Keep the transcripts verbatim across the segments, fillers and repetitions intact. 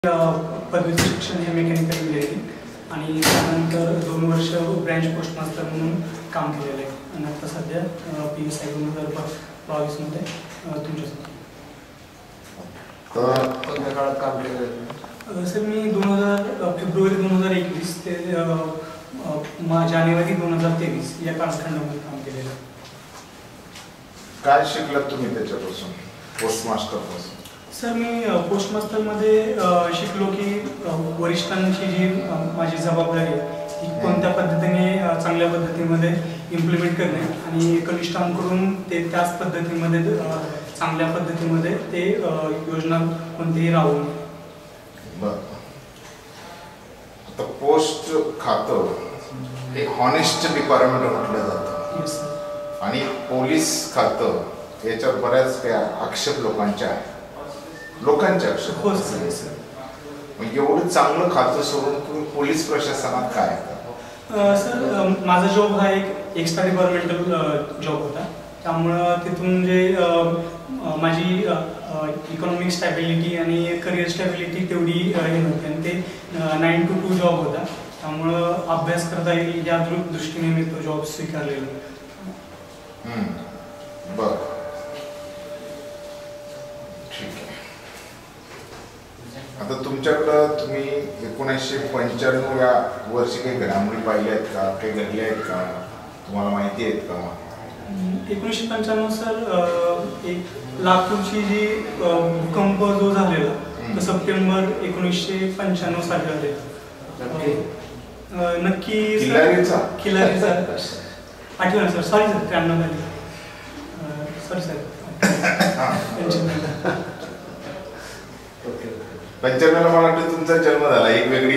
पदवी शिक्षण हे मेकॅनिकल इंजिनिअरिंग आणि त्यानंतर दोन वर्ष ब्रँच पोस्ट मास्टर म्हणून काम केलेलं आहे आणि आता सध्या पी एस आय दोन हजार बावीसमध्ये तुमच्यासोबत कोणत्या काळात काम केलं? सर मी दोन हजार फेब्रुवारी दोन हजार एकवीस ते जानेवारी दोन हजार तेवीस या कालखंडामध्ये काम केलेलं आहे. काय शिकलात तुम्ही त्याच्यापासून पोस्ट मास्टर पासून? सर मी पोस्ट मास्टरमध्ये शिकलो की वरिष्ठांची जी माझी जबाबदारी आहे ती कोणत्या पद्धतीने चांगल्या पद्धतीमध्ये इम्प्लिमेंट करणे आणि कनिष्ठांकडून ते त्याच पद्धतीमध्ये चांगल्या पद्धतीमध्ये ते योजना कोणतीही राबवणे. बरं, आता पोस्ट खातं हे हॉनेस्ट डिपार्टमेंट म्हटलं जातं. Yes sir. आणि पोलीस खातं याच्यात बऱ्याच काही आक्षेप लोकांच्या आहेत, लोकांचे आक्षेप. हो सर. Yes sir. मग एवढं चांगलं खातं सोडून तुम्ही पोलीस प्रशासनात काय? सर माझा जॉब हा एक एक्स्ट्रा डिपार्टमेंटल जॉब होता, त्यामुळं तिथून जे माझी इकॉनॉमिक स्टॅबिलिटी आणि करिअर स्टॅबिलिटी तेवढी हे नव्हती आणि ते नाईन टू टू जॉब होता, त्यामुळं अभ्यास करता येईल या दृष्टीने मी तो जॉब स्वीकारलेला. बर, ठीक आहे. आता तुमच्याकडं तुम्ही एकोणीसशे पंच्याण्णव या वर्षी काही घडामोडी पाहिल्या आहेत का, काही घडल्या आहेत का, तुम्हाला माहिती आहेत का? एकोणीसशे पंच्याण्णव सर एक लातूरची जी भूकंप जो झालेला तो सप्टेंबर एकोणीसशे पंच्याण्णव साली झालेला. नक्की किल्लारीचा किल्लारीचा आठवण सर. सॉरी सर, त्र्याण्णव झाली. Sorry sir. पंच्याण्णवला मला वाटतं तुमचा जन्म झाला, एक वेगळी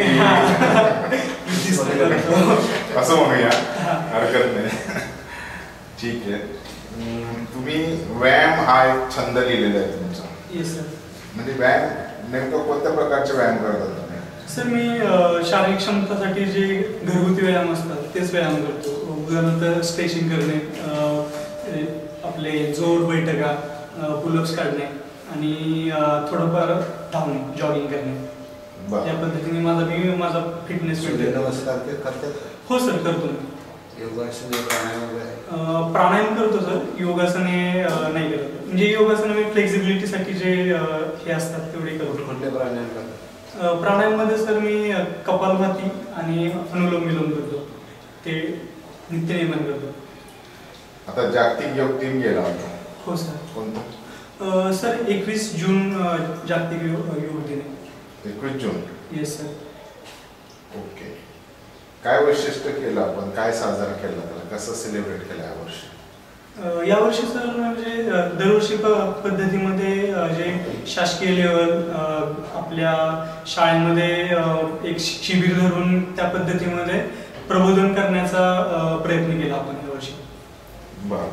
असं म्हणूया, हरकत नाही. ठीक आहे. तुम्ही व्यायाम हा एक छंद लिहिलेला आहे तुमचा. Yes sir. म्हणजे व्यायाम नेमकं कोणत्या प्रकारचे व्यायाम करतात तुम्ही? सर मी शारीरिक क्षमतासाठी जे घरगुती व्यायाम असतात तेच व्यायाम करतो. उदाहरणार्थ स्ट्रेचिंग करणे, आपले जोर बैठका, पुलअप्स काढणे आणि थोडंफार धावणे, जॉगिंग करणे. या पद्धतीने माझा मी माझा फिटनेस नमस्कार करतात. हो सर, करतो मी. योगासन, प्राणायाम वगैरे? प्राणायाम करतो सर, योगासने नाही करत. म्हणजे योगासन मी फ्लेक्झिबिलिटीसाठी जे हे असतात तेवढे करतो. कोणते प्राणायाम करतात? प्राणायाममध्ये सर मी कपालभाती आणि अनुलोम विलोम करतो, ते नित्यनेमान करतो. आता जागतिक योग दिन गेला होता. हो सर. कोणता? सर एकवीस जून जागतिक योग दिन आहे. एकवीस जून. Yes sir. ओके. काय वैशिष्ट्य केलं आपण, काय साजरा केला, त्याला कसं सेलिब्रेट केलं यावर्षी? यावर्षी सर म्हणजे दरवर्षी पद्धतीमध्ये जे शासकीय लेवल आपल्या शाळेमध्ये एक शिबिर धरून त्या पद्धतीमध्ये प्रबोधन करण्याचा प्रयत्न केला आपण यावर्षी. बर,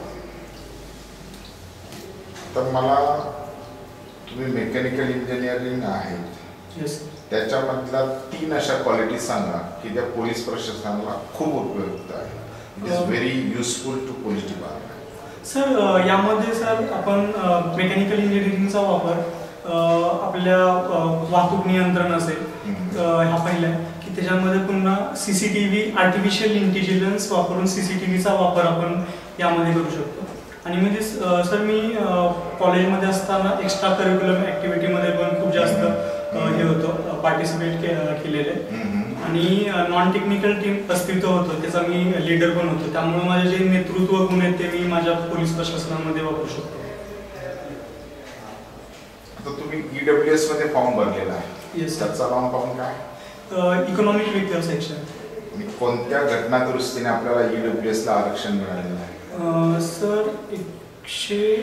तर मला तुम्ही मेकॅनिकल इंजिनिअरिंग आहेत, येस, त्याच्यामधल्या तीन अशा क्वालिटी सांगा की त्या पोलीस प्रशासनाला खूप उपयुक्त आहे, it is very useful to police department. Sir यामध्ये सर आपण मेकॅनिकल इंजिनिअरिंगचा वापर आपल्या वाहतूक नियंत्रण असेल हा पहिला आहे की त्याच्यामध्ये पुन्हा C C T V artificial intelligence वापरून सी सी टी व्हीचा वापर आपण यामध्ये करू शकतो. आणि म्हणजे सर मी कॉलेजमध्ये असताना एक्स्ट्रा करिक्युलम ॲक्टिव्हिटीमध्ये पण खूप जास्त हे होतं, पार्टिसिपेट के केलेले आणि नॉन टेक्निकल टीम अस्तित्व होतं, त्याचा मी लीडर पण होतो. त्यामुळे माझे जे नेतृत्व गुण आहेत ते मी माझ्या पोलीस प्रशासनामध्ये वापरू शकतो. आता तुम्ही ई डब्ल्यू एस मध्ये फॉर्म भरलेला आहे. येस. त्याचा लॉंग फॉर्म काय? Economic weaker section. कोणत्या घटना दुरुस्तीने आपल्याला ई डब्ल्यू एस ला आरक्षण मिळालेलं आहे? सर एकशे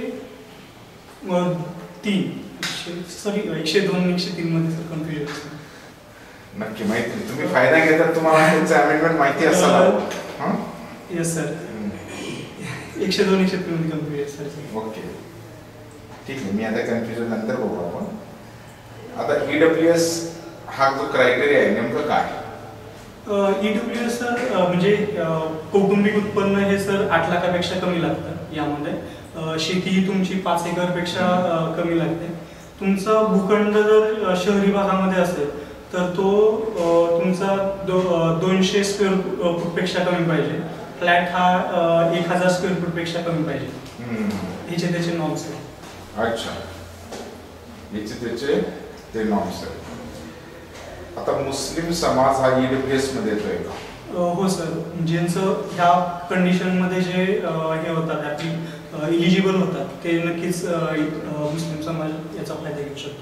तीन सॉरी एकशे दोन एकशे तीन मध्ये सर कन्फ्युजन. नक्की माहिती, तुम्ही फायदा घेतात, तुम्हाला त्यांचं अमेंडमेंट माहिती असायला. येस सर, एकशे दोन एकशे तीन मध्ये कन्फ्युजन सर. ओके, ठीक आहे. मी आता कन्फ्युजन नंतर बघू आपण. आता ई डब्ल्यू एस हा जो क्रायटेरिया आहे नेमकं काय? ई डब्ल्यू एस सर म्हणजे कौटुंबिक उत्पन्न हे सर आठ लाखापेक्षा कमी लागतं यामध्ये. शेती ही तुमची पाच एकरपेक्षा कमी लागते. तुमचा भूखंड जर शहरी भागामध्ये असेल तर तो तुमचा दो दोनशे स्क्वेअर फूटपेक्षा कमी पाहिजे. फ्लॅट हा एक हजार स्क्वेअर फूटपेक्षा कमी पाहिजे. ह्याचे त्याचे नॉर्म्स आहेत. अच्छा, याचे त्याचे ते नॉर्म्स आहेत. आता मुस्लिम समाज हा ईडब्ल्यूएस मध्ये येतोय का? हो सर, ज्यांचं ह्या कंडिशनमध्ये जे हे होतात ॲपली इलिजिबल होतात ते नक्कीच मुस्लिम समाज याचा फायदा घेऊ शकतो.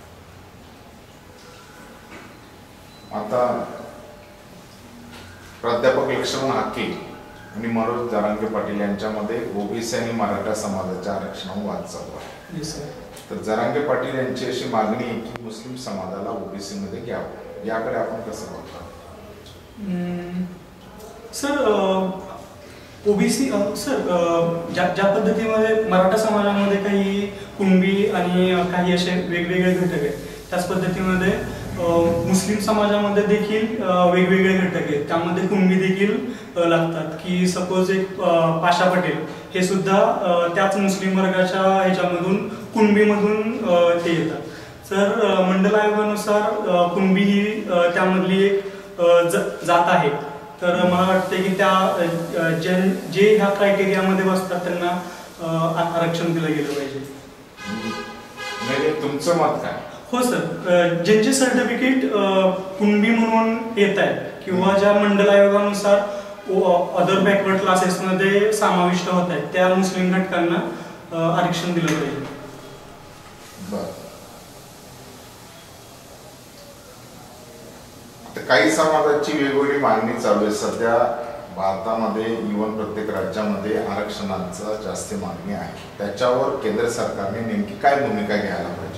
आता प्राध्यापक लक्ष्मण हाके आणि मनोज जरांगे पाटील यांच्यामध्ये ओबीसी आणि मराठा समाजाच्या आरक्षणावर वाद चालू आहे. Yes sir. तर जरांगे पाटील यांची अशी मागणी आहे की मुस्लिम समाजाला ओबीसी मध्ये घ्यावं. याकडे आपण कसं बघतो? सर ओबीसी सर ज्या ज्या पद्धतीमध्ये मराठा समाजामध्ये काही कुणबी आणि काही असे वेगवेगळे घटक आहेत, त्याच पद्धतीमध्ये मुस्लिम समाजामध्ये देखील वेगवेगळे घटक आहेत. त्यामध्ये कुणबी देखील लागतात. की सपोज एक पाशा पटेल हे सुद्धा त्याच मुस्लिम वर्गाच्या ह्याच्यामधून कुणबीमधून ते येतात. तर मंडल आयोगानुसार कुणबी ही त्यामधली एक जात आहे. तर मला वाटतं की त्या जे ह्या क्रायटेरियामध्ये बसतात त्यांना आरक्षण दिलं गेलं पाहिजे. तुमचं मत काय? हो सर, ज्यांचे सर्टिफिकेट कुणबी म्हणून येत आहेत किंवा ज्या मंडल आयोगानुसार अदर बॅकवर्ड क्लासेसमध्ये समाविष्ट होत आहेत त्या मुस्लिम घटकांना आरक्षण दिलं पाहिजे. काही समाजाची वेगवेगळी मागणी चालू आहे सध्या भारतामध्ये. इव्हन प्रत्येक राज्यामध्ये आरक्षणाचा जास्त मागणी आहे. त्याच्यावर केंद्र सरकारने नेमकी काय भूमिका घ्यायला पाहिजे?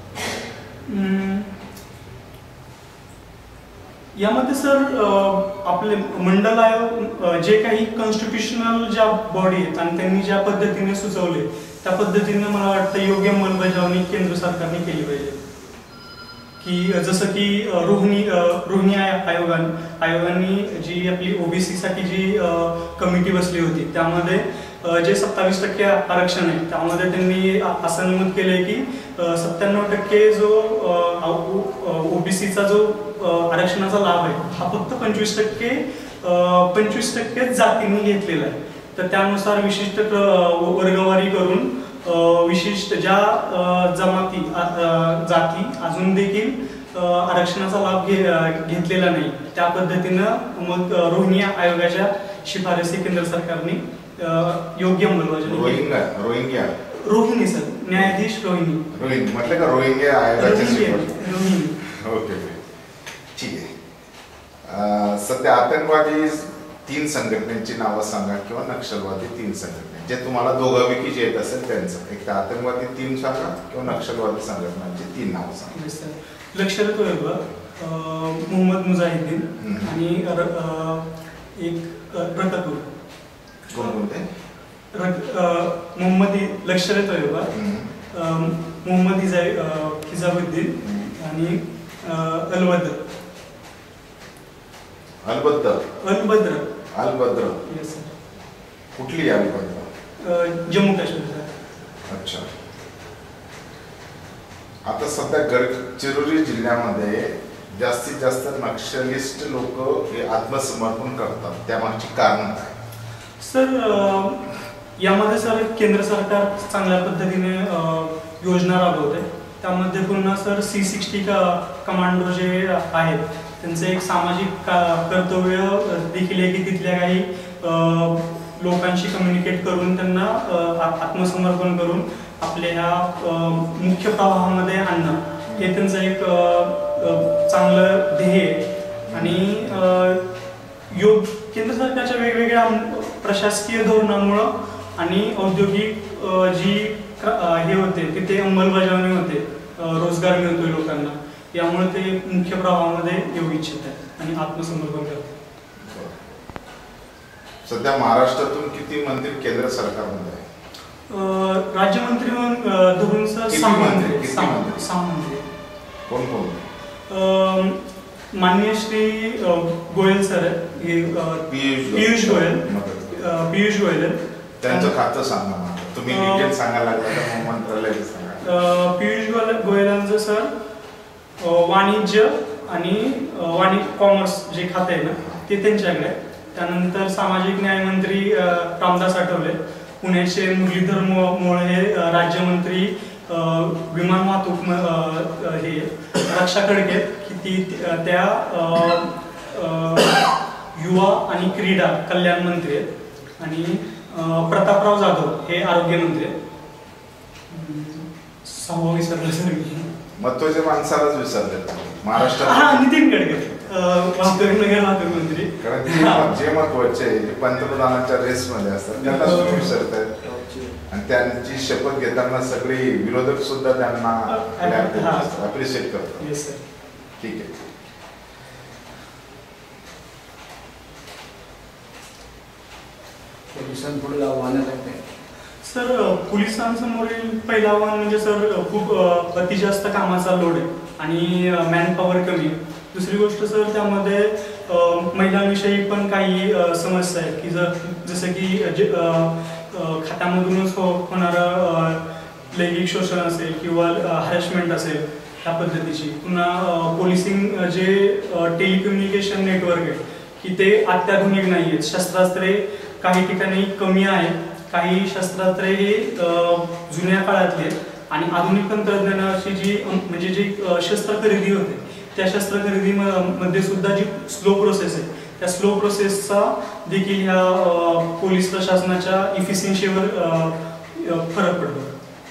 यामध्ये सर आपले मंडल आयोग जे काही कॉन्स्टिट्यूशनल ज्या बॉडी आहेत आणि त्यांनी ज्या पद्धतीने सुचवले त्या पद्धतीने मला वाटतं योग्य अंमलबजावणी केंद्र सरकारने केली पाहिजे. की जसं की रोहिणी रोहिणी आयोगाने आयोगाने जी आपली ओबीसी साठी जी कमिटी बसली होती त्यामध्ये जे सत्तावीस टक्के आरक्षण आहे त्यामध्ये त्यांनी असं नमूद केलंय की सत्त्याण्णव टक्के जो ओबीसीचा जो आरक्षणाचा लाभ आहे हा फक्त पंचवीस टक्के पंचवीस टक्के जातींनी घेतलेला आहे. तर त्यानुसार विशिष्ट वर्गवारी करून विशिष्ट ज्या जमाती जाती अजून देखील आरक्षणाचा लाभ घे घेतलेला नाही त्या पद्धतीनं मग रोहिणी आयोगाच्या शिफारसी केंद्र सरकारने योग्य अंमलबजावणी. रोहिंग्या रोहिणी सर, न्यायाधीश रोहिणी. रोहिणी म्हटलं का? रोहिंग्या आयोगाच्या रोहिणी. ओके, ठीक आहे. सध्या आतंकवादी तीन संघटनांची नावं सांगा किंवा नक्षलवादी तीन संघटना जे तुम्हाला दोघांपैकी जे येत असेल त्यांचं. एक तर आतंकवादी तीन सांगा किंवा नक्षलवादी संघटनांची तीन नावं सांगा. लष्कर ए तोयबा, मोहम्मद मुजाहिदीन आणि एक रकातूर. कोणकोणते? मोहम्मदी लष्कर ए तोयबा, मोहम्मद हिजाबुद्दीन आणि अलबद्र. Albadr Albadr Albadr yes sir. कुठली अलबद्र? जम्मू काश्मीर. अच्छा. आता सध्या गडचिरोली जिल्ह्यामध्ये जास्तीत जास्त नक्षलिस्ट लोक हे आत्मसमर्पण करतात, त्यामागची कारण काय? सर यामध्ये सर केंद्र सरकार चांगल्या पद्धतीने योजना राबवते. त्यामध्ये पुन्हा सर सी सिक्स्टी का कमांडो जे आहेत त्यांचं एक सामाजिक कर्तव्य देखील आहे की तिथल्या काही लोकांशी कम्युनिकेट करून त्यांना आत्मसमर्पण करून आपल्या ह्या मुख्य प्रवाहामध्ये आणणं हे त्यांचं एक चांगलं ध्येय आहे. आणि योग केंद्र सरकारच्या वेगवेगळ्या प्रशासकीय धोरणामुळं आणि औद्योगिक जी हे होते तिथे अंमलबजावणी होते, रोजगार मिळतोय लोकांना, यामुळे ते मुख्य प्रवाहामध्ये येऊ इच्छित आहेत आणि आत्मसमर्पण करतात. सध्या महाराष्ट्रातून किती मंत्री केंद्र सरकारमध्ये आहे? राज्यमंत्री धरून सर सहा मंत्री. सहा मंत्री. कोण कोण? माननीय श्री गोयल सर पियुष गोयल पियुष गोयल त्यांचं खातं सांगा. तुम्ही डिटेल सांगायला लागला मंत्रालय सांगा. पियुष गोयल गोयलांचं सर वाणिज्य आणि वाणिज्य कॉमर्स जे खाते आहे ना ते त्यांच्याकडे आहे. त्यानंतर सामाजिक न्याय मंत्री रामदास आठवले, पुण्याचे मुरलीधर मोहोळ हे राज्यमंत्री विमान वाहतूक हे रक्षा खडके की ती त्या युवा आणि क्रीडा कल्याण मंत्री आहेत आणि प्रतापराव जाधव हे आरोग्य मंत्री आहेत. सहावं विसरलं सर. महत्वाच्या माणसालाच विसरले महाराष्ट्रात. हा नितीन गडकरी वाहतूक नगर वाहतूक मंत्री. कारण जे महत्वाचे जे पंतप्रधानांच्या रेस मध्ये असतात त्यांना सुद्धा विसरत आहेत आणि त्यांची शपथ घेताना सगळे विरोधक सुद्धा त्यांना अप्रिशिएट करतात. ठीक आहे. पोलिसांपुढे आव्हानं काय? सर पोलिसांसमोरील पहिलं आव्हान म्हणजे सर खूप अति जास्त कामाचा लोड आहे आणि मॅन पॉवर कमी. दुसरी गोष्ट सर त्यामध्ये महिलांविषयी पण काही समस्या आहेत की जर जसं की जे खात्यामधूनच हो होणारं लैंगिक शोषण असेल किंवा हॅरेसमेंट असेल ह्या पद्धतीची. पुन्हा पोलिसिंग जे टेलिकम्युनिकेशन नेटवर्क आहे की ते अत्याधुनिक नाही आहेत. शस्त्रास्त्रे काही ठिकाणी कमी आहेत, काही शस्त्रास्त्रे हे जुन्या काळातले आणि आधुनिक तंत्रज्ञानाची जी म्हणजे जी शस्त्र खरेदी होते त्या शस्त्र खरेदीमध्ये सुद्धा जी स्लो प्रोसेस आहे त्या स्लो प्रोसेसचा देखील ह्या पोलीस प्रशासनाच्या इफिशियन्सीवर फरक पडतो.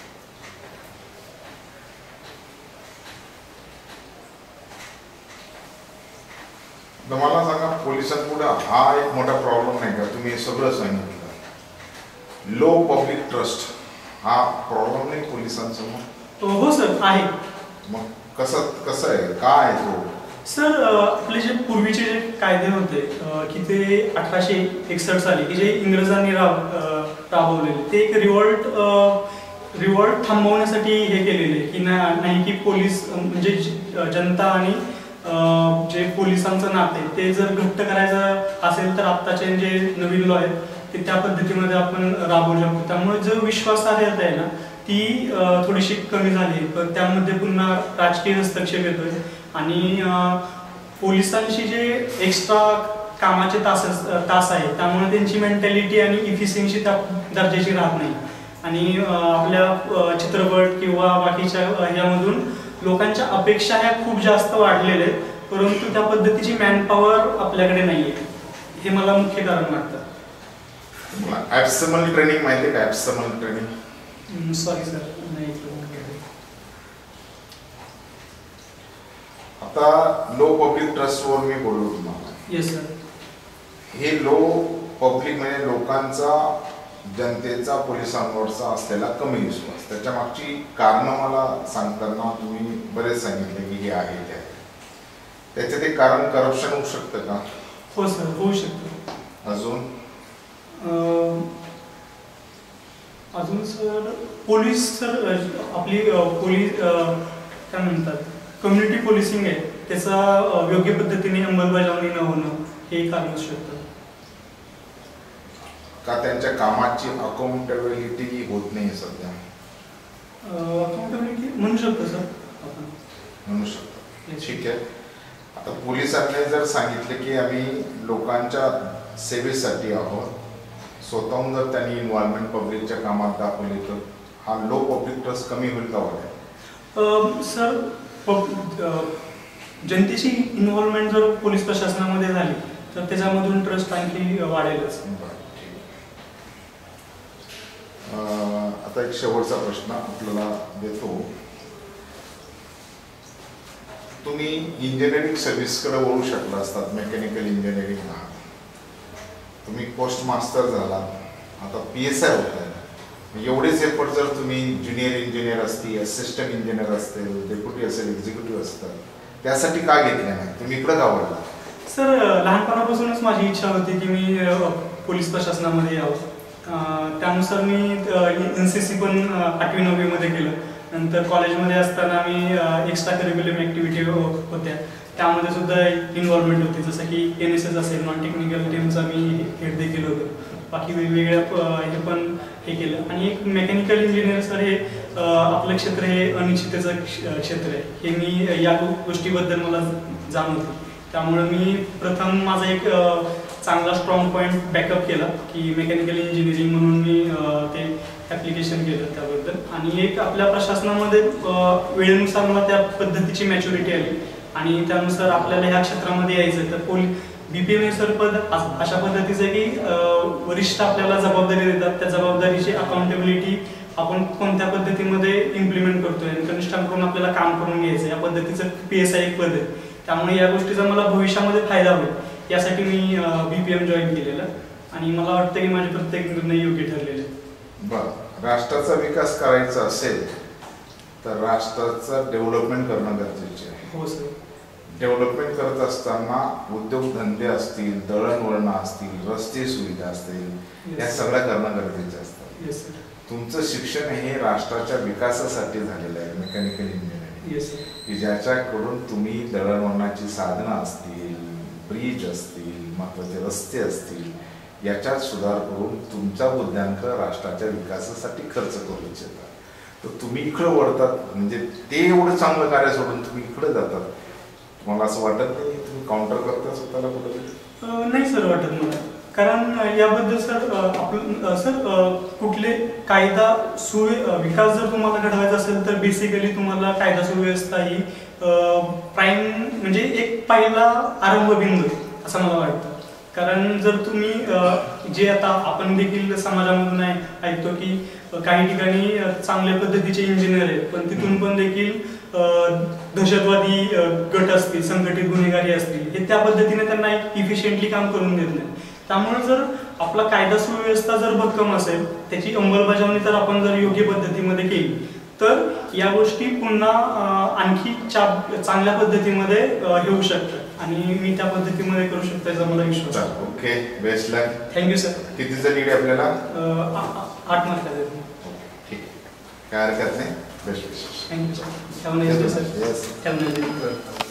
मला सांगा पोलिसांपुढे हा एक मोठा प्रॉब्लेम नाही का? तुम्ही सगळं सांगितलं. लो पब्लिक ट्रस्ट हा प्रॉब्लेम नाही पोलिसांसमोर? हो सर आहे. मग कसं कसं आहे काय तो? सर आपले जे पूर्वीचे जे कायदे होते की ते अठराशे एकसष्ट साली की जे इंग्रजांनी राब राबवलेले ते एक रिवॉल्ट रिवॉल्ट थांबवण्यासाठी हे केलेले की नाही की पोलीस म्हणजे जनता आणि जे पोलिसांचं नाते ते जर घट्ट करायचं असेल तर आत्ताचे जे नवीन लॉ आहेत ते त्या पद्धतीमध्ये आपण राबवू शकतो. त्यामुळे जो विश्वासार्हता आहे ना ती थोडीशी कमी झाली. पण त्यामध्ये पुन्हा राजकीय हस्तक्षेप येतोय आणि पोलिसांशी जे एक्स्ट्रा कामाचे तास तास आहे त्यामुळे त्यांची मेंटॅलिटी आणि इफिशियन्सी त्या दर्जाची राहत नाही आणि आपल्या चित्रपट किंवा बाकीच्या ह्यामधून लोकांच्या अपेक्षा ह्या खूप जास्त वाढलेल्या आहेत परंतु त्या पद्धतीची मॅन पॉवर आपल्याकडे नाही आहे. हे मला मुख्य कारण वाटतं. ॲब्समल ट्रेनिंग माहिती आहे का? ॲब्समल ट्रेनिंग सॉरी सर नाही. आता लो पब्लिक ट्रस्टवर मी बोललो तुम्हाला. Yes sir. हे लो पब्लिक म्हणजे लोकांचा जनतेचा पोलिसांवरचा असलेला कमी विश्वास. त्याच्या मागची कारणं मला सांगताना तुम्ही बरेच सांगितले की हे आहे ते आहे. त्याच्यात एक कारण करप्शन होऊ शकतं का? हो सर होऊ शकतं. अजून अजून सर पोलीस सर आपली पोलीस काय म्हणतात कम्युनिटी पोलिसिंग आहे त्याचा योग्य पद्धतीने अंमलबजावणी न होणं हे कारण असू शकतं. का त्यांच्या कामाची अकाउंटेबिलिटी होत नाही सध्या? अकाउंटेबिलिटी म्हणू शकतो सर आपण. म्हणू शकतो. ठीक आहे. आता पोलिसांनी जर सांगितले की आम्ही लोकांच्या सेवेसाठी आहोत स्वतःहून जर त्यांनी इन्व्हॉल्वमेंट पब्लिकच्या कामात दाखवली तर हा लो पब्लिक ट्रस्ट कमी होईल का वाटेल? सर जनतेची इन्व्हॉल्वमेंट जर पोलीस प्रशासनामध्ये झाली तर त्याच्यामधून ट्रस्ट आणखी वाढेलच. आता एक शेवटचा प्रश्न आपल्याला देतो. तुम्ही इंजिनिअरिंग सर्व्हिसकडे वळू शकला असतात. मेकॅनिकल इंजिनिअरिंग आहात तुम्ही, पोस्ट मास्टर झाला, आता पी एस आय होत आहे. एवढेच एफर्ट जर तुम्ही ज्युनियर इंजिनियर असतील, असिस्टंट इंजिनियर असतील, डेप्युटी असेल, एक्झिक्युटिव्ह असतात त्यासाठी का घेतले नाही? तुम्ही इकडं का वळला? सर लहानपणापासूनच माझी इच्छा होती की मी पोलीस प्रशासनामध्ये यावं. त्यानुसार मी एन सी सी पण आठवी नववीमध्ये केलं. नंतर कॉलेजमध्ये असताना मी एक्स्ट्रा करिक्युलम ॲक्टिव्हिटी होत्या त्यामध्ये सुद्धा इन्व्हॉल्वमेंट होती. जसं की एन एस एस असेल, नॉन टेक्निकल टीमचा मी हेड देखील होतो. बाकी वेगवेगळ्या हे पण हे केलं आणि एक मेकॅनिकल इंजिनियर सर हे आपलं क्षेत्र हे अनिश्चिततेचं क्ष- क्षेत्र आहे हे मी या गो- गोष्टीबद्दल मला जाणवतं. त्यामुळे मी प्रथम माझा एक अ, चांगला स्ट्रॉंग पॉईंट बॅकअप केला की मेकॅनिकल इंजिनिअरिंग म्हणून मी अ, ते ॲप्लिकेशन केलं त्याबद्दल. आणि एक आपल्या प्रशासनामध्ये अ, वेळेनुसार मला त्या पद्धतीची मॅच्युरिटी आली आणि त्यानुसार आपल्याला ह्या क्षेत्रामध्ये यायचं तर पोली बी पी एम सर पद अस- अशा पद्धतीचं आहे की अ, वरिष्ठ आपल्याला जबाबदारी देतात, त्या जबाबदारीची अकाउंटेबिलिटी आपण कोणत्या पद्धतीमध्ये इम्प्लिमेंट करतोय आणि कनिष्ठांकडून आपल्याला काम करून घ्यायचं या पद्धतीचं पी एस आय एक पद आहे. त्यामुळे या गोष्टीचा मला भविष्यामध्ये फायदा होईल यासाठी मी बी पी एम जॉईन केलेलं आणि मला वाटतं की माझे प्रत्येक निर्णय योग्य ठरलेले. बर राष्ट्राचा विकास करायचा असेल तर राष्ट्राचं डेव्हलपमेंट करणं गरजेचे आहे. हो सर. डेव्हलपमेंट करत असताना उद्योगधंदे असतील, दळणवळण असतील, रस्ते सुविधा असतील, या सगळ्या करणं गरजेचे असतात. Yes sir. तुमचं शिक्षण हे राष्ट्राच्या विकासासाठी झालेलं आहे मेकॅनिकल इंजिनिअरिंग, येस सर. की ज्याच्याकडून तुम्ही दळणवळणाची साधनं असतील, ब्रिज असतील, महत्वाचे रस्ते असतील, याच्यात सुधार करून तुमचा बुद्ध्यांक राष्ट्राच्या विकासासाठी खर्च करू इच्छिता. तर तुम्ही इकडे वळतात म्हणजे ते एवढं चांगलं कार्य सोडून तुम्ही इकडे जातात. तुम्हाला असं वाटत नाही तुम्ही काउंटर करता स्वतःला कुठे? नाही सर वाटत मला. कारण याबद्दल सर आपलं सर कुठले कायदा सुव्य विकास जर तुम्हाला घडवायचा असेल तर बेसिकली तुम्हाला कायदा सुव्यवस्था ही प्राईम म्हणजे एक पहिला आरंभबिंदू असं मला वाटतं. कारण जर तुम्ही जे आता आपण देखील समाजामधून ऐकतो की काही ठिकाणी चांगल्या पद्धतीचे इंजिनियर आहेत पण तिथून पण देखील दहशतवादी गट असतील, संघटित गुन्हेगारी असतील, हे त्या पद्धतीने त्यांना इफिशियंटली काम करून देत नाही. त्यामुळे जर आपला कायदा सुव्यवस्था जर भक्कम असेल, त्याची अंमलबजावणी तर आपण जर योग्य पद्धतीमध्ये केली तर या गोष्टी पुन्हा आणखी चांगल्या पद्धतीमध्ये हे होऊ शकतात आणि मी त्या पद्धतीमध्ये करू शकतो याचा मला विश्वास आहे. Okay, best luck. Thank you sir. किती जण आपल्याला? आठ मार्क. ठीक, काय हरकत नाही. बेस्ट विशेष. Thank you sir. Have a nice day sir. Yes. Have a nice day.